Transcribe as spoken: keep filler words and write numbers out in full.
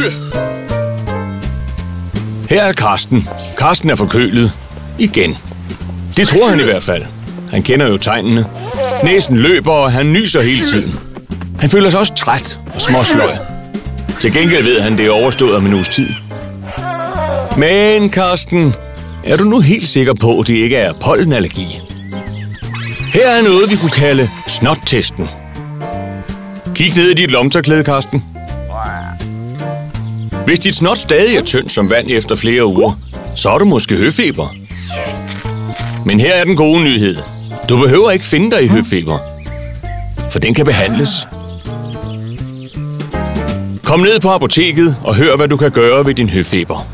Her er Karsten. Karsten er forkølet. Igen. Det tror han i hvert fald. Han kender jo tegnene. Næsen løber, og han nyser hele tiden. Han føler sig også træt og småsløj. Til gengæld ved han, det er overstået om en uges tid. Men Karsten, er du nu helt sikker på, at det ikke er pollenallergi? Her er noget, vi kunne kalde snottesten. Kig ned i dit lomterklæde, Karsten. Hvis dit snot stadig er tyndt som vand efter flere uger, så er du måske høfeber. Men her er den gode nyhed. Du behøver ikke finde dig i høfeber, for den kan behandles. Kom ned på apoteket og hør, hvad du kan gøre ved din høfeber.